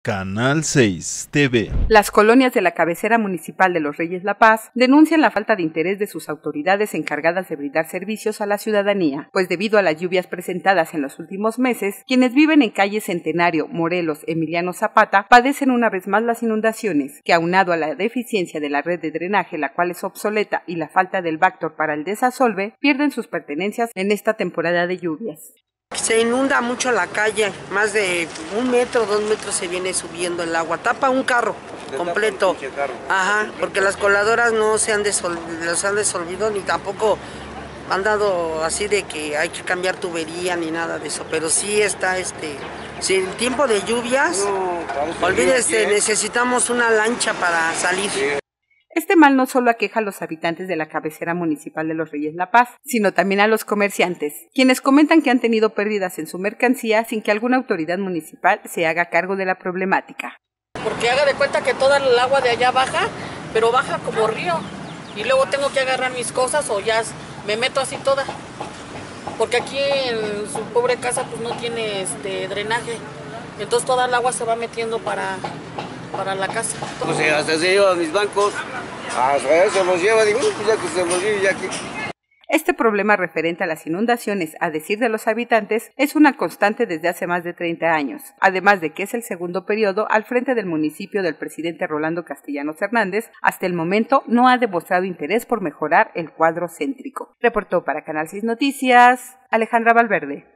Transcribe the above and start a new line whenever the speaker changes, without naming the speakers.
Canal 6 TV.
Las colonias de la cabecera municipal de Los Reyes La Paz denuncian la falta de interés de sus autoridades encargadas de brindar servicios a la ciudadanía, pues debido a las lluvias presentadas en los últimos meses, quienes viven en calle Centenario, Morelos, Emiliano Zapata, padecen una vez más las inundaciones, que aunado a la deficiencia de la red de drenaje, la cual es obsoleta, y la falta del Bactor para el desasolve, pierden sus pertenencias en esta temporada de lluvias.
Se inunda mucho la calle, más de 1 metro, 2 metros se viene subiendo el agua, tapa un carro completo. Ajá, porque las coladoras no se han desolvido ni tampoco han dado así de que hay que cambiar tubería ni nada de eso, pero sí está si en tiempo de lluvias, olvídese, necesitamos una lancha para salir.
Este mal no solo aqueja a los habitantes de la cabecera municipal de Los Reyes La Paz, sino también a los comerciantes, quienes comentan que han tenido pérdidas en su mercancía sin que alguna autoridad municipal se haga cargo de la problemática.
Porque haga de cuenta que toda el agua de allá baja, pero baja como río, y luego tengo que agarrar mis cosas o ya me meto así toda, porque aquí en su pobre casa pues no tiene drenaje, entonces toda el agua se va metiendo para la casa.
Pues hasta se llevan mis bancos, hasta eso los lleva, digo, pues ya que se los lleve ya aquí.
Este problema referente a las inundaciones, a decir de los habitantes, es una constante desde hace más de 30 años, además de que es el segundo periodo al frente del municipio del presidente Rolando Castellanos Hernández. Hasta el momento no ha demostrado interés por mejorar el cuadro céntrico. Reportó para Canal 6 Noticias, Alejandra Valverde.